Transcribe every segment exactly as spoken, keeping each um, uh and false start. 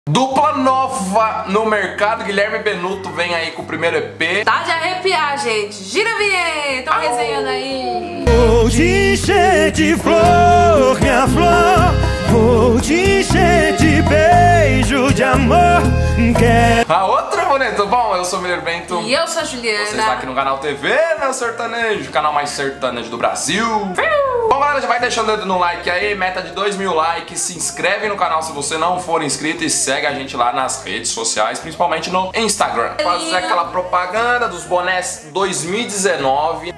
Dupla nova no mercado, Guilherme Benuto vem aí com o primeiro E P. Tá de arrepiar, gente. Gira a vinheta, tão resenhando aí. Vou te encher de flor, minha flor. Vou te encher de beijo, de amor. Quero... A outra, bonito. Bom, eu sou o Mineiro Bento. E eu sou a Juliana. Você está aqui no canal T V, né, Sertanejo? O canal mais sertanejo do Brasil. Bom, galera, já vai deixando o dedo no like aí. Meta de dois mil likes. Se inscreve no canal se você não for inscrito. E segue a gente lá nas redes sociais, principalmente no Instagram. Fazer aquela propaganda dos bonés dois mil e dezenove.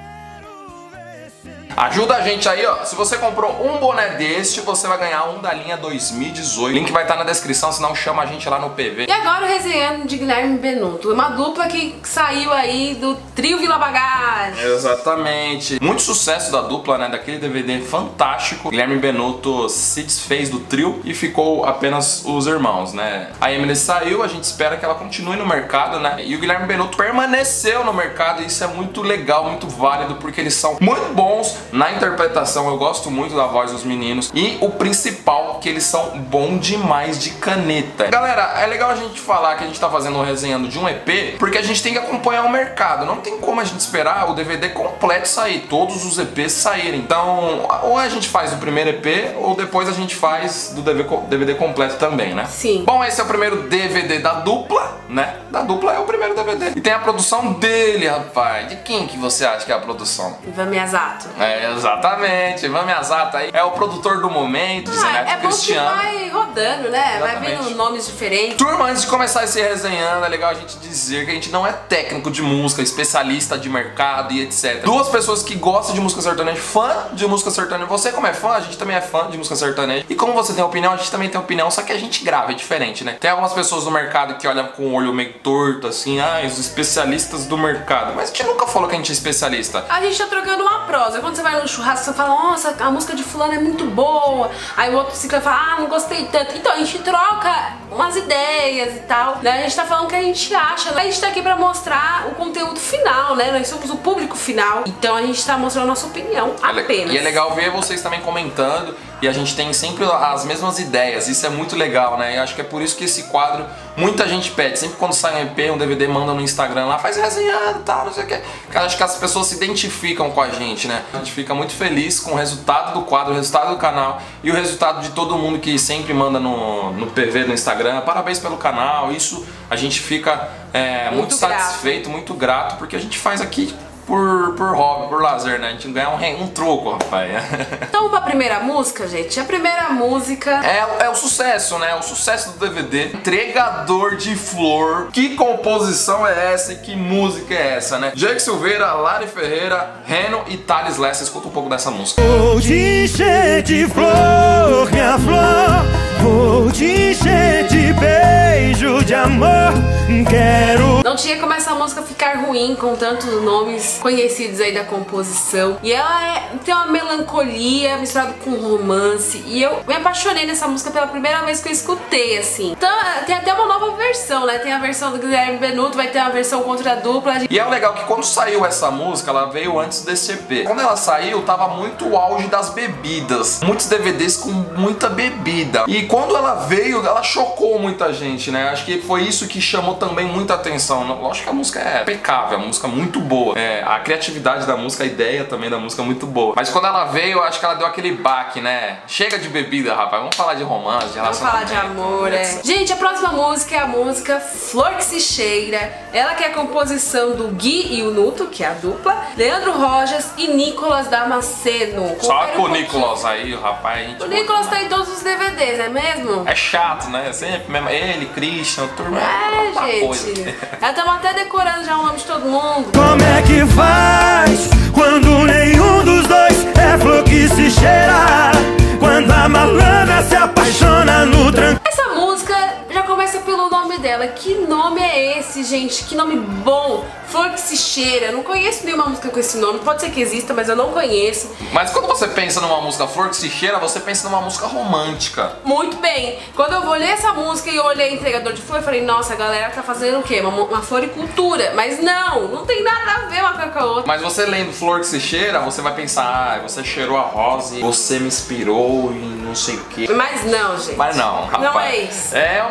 Ajuda a gente aí, ó. Se você comprou um boné deste, você vai ganhar um da linha dois mil e dezoito. Link vai estar na descrição, senão chama a gente lá no P V. E agora o resenhando de Guilherme Benuto. Uma dupla que saiu aí do trio Vila Bagagem. Exatamente. Muito sucesso da dupla, né? Daquele D V D fantástico. Guilherme Benuto se desfez do trio e ficou apenas os irmãos, né? A Emily saiu, a gente espera que ela continue no mercado, né? E o Guilherme Benuto permaneceu no mercado e isso é muito legal, muito válido, porque eles são muito bons na interpretação. Eu gosto muito da voz dos meninos e o principal, que eles são bons demais de caneta. Galera, é legal a gente falar que a gente tá fazendo um resenhando de um E P, porque a gente tem que acompanhar o mercado. Não tem como a gente esperar o D V D completo sair, todos os E Ps saírem. Então, ou a gente faz o primeiro E P, ou depois a gente faz do D V D completo também, né? Sim. Bom, esse é o primeiro D V D da dupla, né? Da dupla é o primeiro D V D. E tem a produção dele, rapaz. De quem que você acha que é a produção? Ivan Miyazato. É, exatamente. Ivan Miyazato aí é o produtor do momento, Ah, Zeneto é bom Cristiano. que vai rodando, né? Exatamente. Vai vindo nomes diferentes. Turma, antes de começar esse resenhando, é legal a gente dizer que a gente não é técnico de música, especialista de mercado e etcétera. Duas pessoas que gostam de música sertaneja, fã de música sertaneja. Você, como é fã, a gente também é fã de música sertaneja. E como você tem opinião, a gente também tem opinião, só que a gente grava, é diferente, né? Tem algumas pessoas no mercado que olham com o olho meio torto, assim, ah, os especialistas do mercado. Mas a gente nunca falou que a gente é especialista. A gente tá trocando uma prosa. Quando você vai no churrasco, você fala, nossa, a música de fulano é muito boa. Aí o outro fica e fala, ah, não gostei tanto. Então a gente troca umas ideias e tal, né? A gente tá falando o que a gente acha. A gente tá aqui pra mostrar o conteúdo final, né? Nós somos o público final. Então a gente tá mostrando a nossa opinião apenas. E é legal ver vocês também comentando. E a gente tem sempre as mesmas ideias. Isso é muito legal, né? E acho que é por isso que esse quadro muita gente pede. Sempre quando sai um E P, um D V D, manda no Instagram lá, faz resenhando e tal, não sei o que. Cara, acho que as pessoas se identificam com a gente, né? A gente fica muito feliz com o resultado do quadro, o resultado do canal e o resultado de todo mundo que sempre manda no, no P V, no Instagram. Parabéns pelo canal. Isso a gente fica é, muito, muito satisfeito, muito grato, porque a gente faz aqui Por, por hobby, por lazer, né? A gente ganha um, um troco, rapaz. Então, pra primeira música, gente, a primeira música é, é o sucesso, né? O sucesso do D V D. Entregador de Flor. Que composição é essa e que música é essa, né? Jake Silveira, Lari Ferreira, Reno e Thales Lessa. Escuta um pouco dessa música. Vou te encher de flor, minha flor. Vou te encher de beijo, de amor. Quero... Não tinha como essa música ficar ruim com tantos nomes conhecidos aí da composição. E ela é, tem uma melancolia misturada com romance. E eu me apaixonei nessa música pela primeira vez que eu escutei, assim. Então tem até uma nova versão, né? Tem a versão do Guilherme Benuto, vai ter a versão contra a dupla. E é legal que quando saiu essa música, ela veio antes desse E P. Quando ela saiu, tava muito o auge das bebidas. Muitos D V Ds com muita bebida. E quando ela veio, ela chocou muita gente, né? Acho que foi isso que chamou também muita atenção. Lógico que a música é impecável, a música é muito boa. É, a criatividade da música, a ideia também da música é muito boa. Mas quando ela veio, eu acho que ela deu aquele baque, né? Chega de bebida, rapaz. Vamos falar de romance, de Vamos falar de amor, é. Gente, a próxima música é a música Flor que se Cheira. Ela que é a composição do Gui e o Nuto, que é a dupla, Leandro Rojas e Nicolas Damasceno. Só com o Nicolas aí, rapaz. O Nicolas tá em todos os D V Ds, é mesmo? É chato, né? Sempre mesmo. Ele, Christian, turma. É, gente. Coisa. Já estamos até decorando já o nome de todo mundo. Como é que faz quando nenhum dos dois é flor que se cheira? Quando a malandra se apaixona no tranco. Essa música já começa pelo nome dela. Que nome é esse, gente? Que nome bom! Flor que se Cheira. Eu não conheço nenhuma música com esse nome. Pode ser que exista, mas eu não conheço. Mas quando você pensa numa música Flor que se Cheira, você pensa numa música romântica. Muito bem. Quando eu olhei essa música e eu olhei Entregador de Flor, eu falei, nossa, a galera tá fazendo o quê? Uma, uma floricultura. Mas não, não tem nada a ver uma com a outra. Mas você lendo Flor que se Cheira, você vai pensar, ah, você cheirou a rosa e você me inspirou em não sei o quê. Mas não, gente. Mas não, rapaz. Não é isso. É uma forma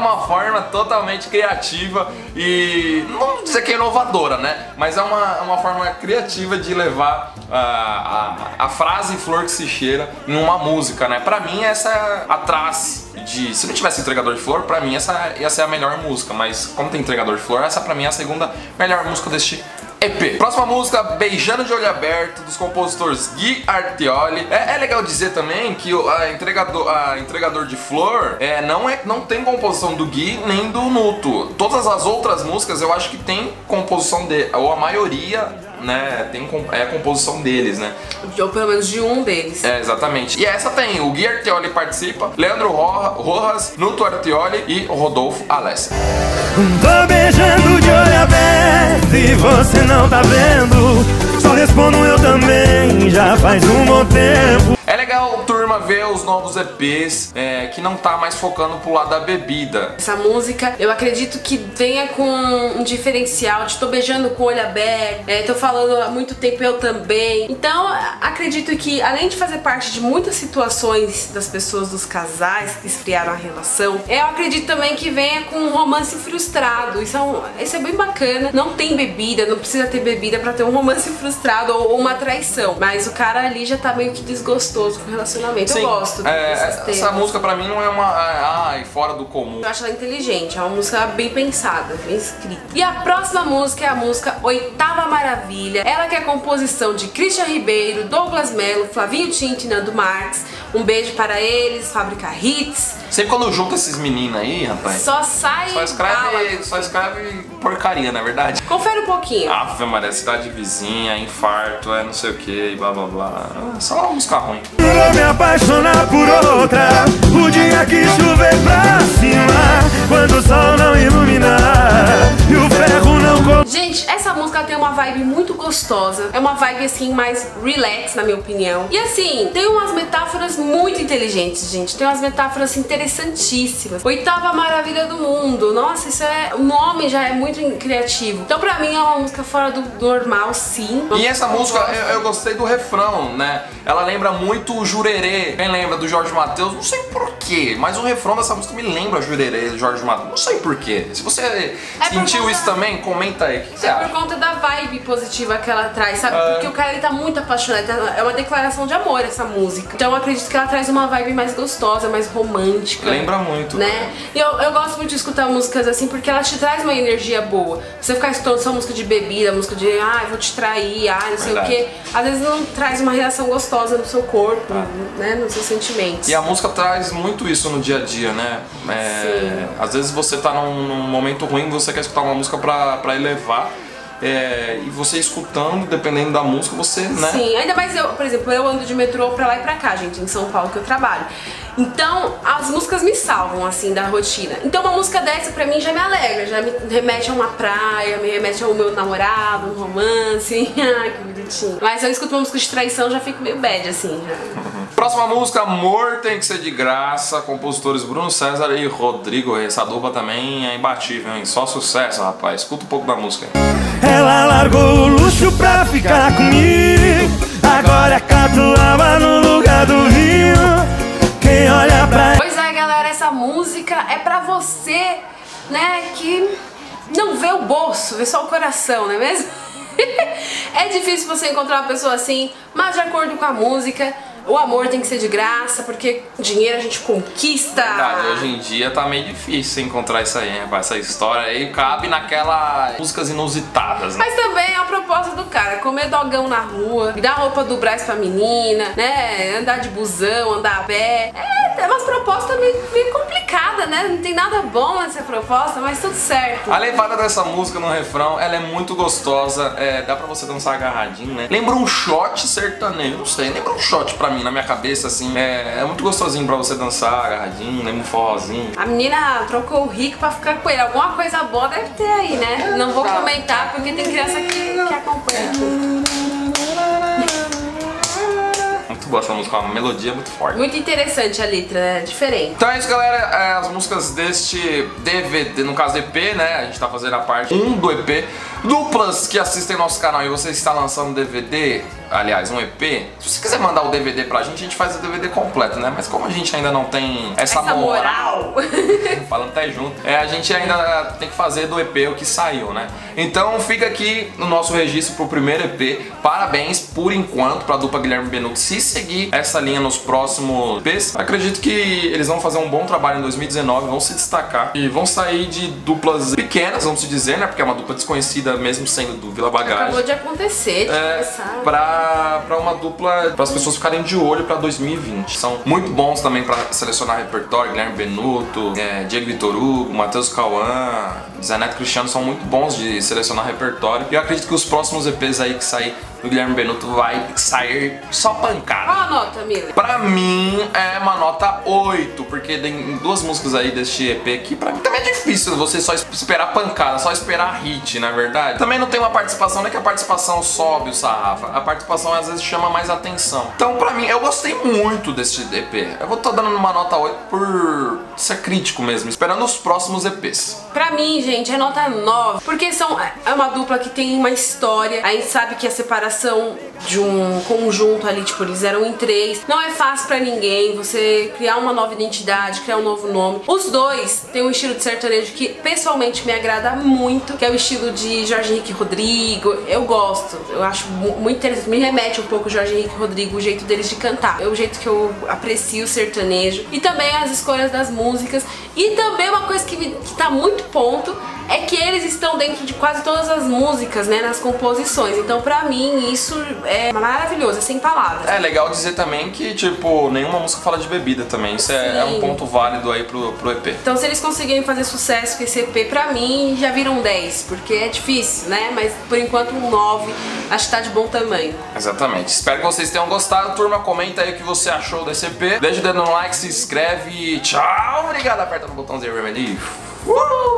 forma totalmente criativa e não vou dizer que é inovadora, né? Mas é uma, uma forma criativa de levar a, a, a frase flor que se cheira em uma música, né? Pra mim essa atrás de... Se não tivesse entregador de flor, pra mim essa ia ser a melhor música, mas como tem entregador de flor, essa pra mim é a segunda melhor música deste E P. Próxima música, Beijando de Olho Aberto, dos compositores Gui Artioli. É, é legal dizer também que o a entregador, a entregador de flor é, não, é, não tem composição do Gui nem do Nuto. Todas as outras músicas eu acho que tem composição dele, ou a maioria, né, tem, é a composição deles, né? Ou pelo menos de um deles. É, exatamente. E essa tem, o Gui Artioli participa, Leandro Rojas, Nuto Artioli e Rodolfo Alessia. Tô beijando de olho aberto e você não tá vendo. Só respondo eu também, já faz um bom tempo. É legal, turma, ver os novos E Ps é, que não tá mais focando pro lado da bebida. Essa música, eu acredito que venha com um diferencial de tô beijando com o olho aberto, é, tô falando há muito tempo eu também. Então, acredito que, além de fazer parte de muitas situações das pessoas, dos casais que esfriaram a relação, eu acredito também que venha com um romance frustrado. Isso é, um, isso é bem bacana. Não tem bebida, não precisa ter bebida pra ter um romance frustrado ou, ou uma traição. Mas o cara ali já tá meio que desgostoso com o relacionamento. Sim, eu gosto é, essa música pra mim não é uma ai, fora do comum. Eu acho ela inteligente, é uma música bem pensada, bem escrita. E a próxima música é a música Oitava Maravilha. Ela que é a composição de Christian Ribeiro, Douglas Mello, Flavinho Tinto e Nando Marques. Um beijo para eles, Fábrica Hits. Sempre quando junta esses meninos aí, rapaz, só sai Só escreve, só escreve porcaria, na verdade. Confere um pouquinho. Ave Maria, cidade vizinha, infarto, é não sei o que, e blá blá blá. Só uma música ruim. Vou me apaixonar por outra, o dia que chover pra cima, quando o sol não iluminar e o ferro não... Gente, essa música tem uma vibe muito gostosa. É uma vibe assim mais relax, na minha opinião. E assim, tem umas metáforas muito inteligentes, gente. Tem umas metáforas interessantíssimas. Oitava maravilha do mundo. Nossa, isso é... O nome já é muito criativo. Então pra mim é uma música fora do normal, sim. E essa música, eu, eu gostei do refrão, né? Ela lembra muito o Jurerê. Quem lembra do Jorge Mateus? Não sei porquê, mas o refrão dessa música me lembra Jurerê do Jorge Mateus. Não sei porquê. Se você é sentiu isso também, comenta aí. O que você é acha? Por conta da vibe positiva que ela traz, sabe? É. Porque o cara ele tá muito apaixonado. É uma declaração de amor essa música. Então eu acredito que ela traz uma vibe mais gostosa, mais romântica. Lembra muito, né? E eu, eu gosto muito de escutar músicas assim porque ela te traz uma energia boa. Você ficar escutando só música de bebida, música de ai, ah, vou te trair, ai, não sei Verdade. o que. Às vezes não traz uma reação gostosa no seu corpo, ah. né? Nos seus sentimentos. E a música traz muito isso no dia a dia, né? É, às vezes você tá num, num momento ruim, você quer escutar uma música pra, pra elevar. É, e você escutando, dependendo da música, você, né? Sim, ainda mais eu, por exemplo, eu ando de metrô pra lá e pra cá, gente, em São Paulo que eu trabalho. Então, as músicas me salvam, assim, da rotina. Então uma música dessa pra mim já me alegra, já me remete a uma praia, me remete ao meu namorado, um romance. Ai, que bonitinho. Mas eu escuto uma música de traição, já fico meio bad, assim, já. Uhum. Próxima música, Amor Tem Que Ser De Graça, compositores Bruno César e Rodrigo. Essa dupla também é imbatível, hein? Só sucesso, rapaz. Escuta um pouco da música aí. Ela largou o luxo pra ficar comigo, agora catuaba no lugar do vinho. Quem olha pra... Pois é, galera, essa música é pra você, né, que não vê o bolso, vê só o coração, não é mesmo? É difícil você encontrar uma pessoa assim, mas de acordo com a música, o amor tem que ser de graça, porque dinheiro a gente conquista. Verdade, hoje em dia tá meio difícil encontrar isso aí, né? Essa história aí cabe naquelas músicas inusitadas, né? Mas também é a proposta do cara, comer dogão na rua, dar roupa do Brás pra menina, né? Andar de busão, andar a pé. É, é umas propostas meio, meio complicadas, né? Não tem nada bom nessa proposta, mas tudo certo. A levada dessa música no refrão, ela é muito gostosa, é, dá pra você dançar agarradinho, né? Lembra um shot sertanejo, não sei, lembra um shot pra mim, na minha cabeça, assim, é, é muito gostosinho pra você dançar agarradinho, lembra um forrozinho. A menina trocou o rico pra ficar com ele, alguma coisa boa deve ter aí, né? Não vou comentar porque tem criança que, que acompanha aqui. Muito boa essa música, uma melodia muito forte. Muito interessante a letra, né? Diferente. Então é isso, galera, é, as músicas deste D V D, no caso E P, né? A gente tá fazendo a parte um do E P. Duplas que assistem nosso canal e você está lançando D V D, aliás, um E P, se você quiser mandar o D V D pra gente, a gente faz o D V D completo, né? Mas como a gente ainda não tem essa, essa moral, moral falando até junto, é, a gente ainda tem que fazer do E P o que saiu, né? Então fica aqui no nosso registro pro primeiro E P. Parabéns por enquanto pra dupla Guilherme Benuto. Se seguir essa linha nos próximos E Ps, acredito que eles vão fazer um bom trabalho em dois mil e dezenove, vão se destacar e vão sair de duplas pequenas, vamos dizer, né? Porque é uma dupla desconhecida mesmo sendo do Vila Bagagem. Acabou de acontecer, de é, começar. Pra, pra uma dupla, para as pessoas ficarem de olho pra dois mil e vinte. São muito bons também pra selecionar repertório. Guilherme Benuto, é, Diego Vitor Hugo, Matheus Cauã, Zé Neto Cristiano são muito bons de selecionar repertório. E eu acredito que os próximos E Ps aí que sair do Guilherme Benuto vai sair só pancada. Qual a nota, Miller? Pra mim é uma nota oito, porque tem duas músicas aí deste E P aqui, pra mim também é difícil você só esperar pancada, só esperar hit, na verdade. Também não tem uma participação, não é que a participação sobe o sarrafo, a participação às vezes chama mais atenção. Então pra mim, eu gostei muito deste E P. Eu vou estar dando uma nota oito por ser crítico mesmo, esperando os próximos E Ps. Pra mim, gente, é nota nove, porque são, é uma dupla que tem uma história, a gente sabe que a separação de um conjunto ali, tipo, eles eram em três, não é fácil pra ninguém você criar uma nova identidade, criar um novo nome. Os dois têm um estilo de sertanejo que pessoalmente me agrada muito, que é o estilo de Jorge Henrique Rodrigo. Eu gosto, eu acho muito interessante, me remete um pouco Jorge Henrique Rodrigo, o jeito deles de cantar, é o jeito que eu aprecio o sertanejo, e também as escolhas das músicas. E também uma coisa que, me, que tá muito ponto é que eles estão dentro de quase todas as músicas, né, nas composições. Então pra mim isso é maravilhoso, é sem palavras. É legal dizer também que, tipo, nenhuma música fala de bebida também. Isso é, é um ponto válido aí pro, pro E P. Então se eles conseguirem fazer sucesso com esse E P, pra mim já viram dez, porque é difícil, né? Mas por enquanto um nove, acho que tá de bom tamanho. Exatamente. Espero que vocês tenham gostado. Turma, comenta aí o que você achou desse E P. Deixa o dedo no like, se inscreve e tchau. Obrigado, aperta no botãozinho vermelho. Uh!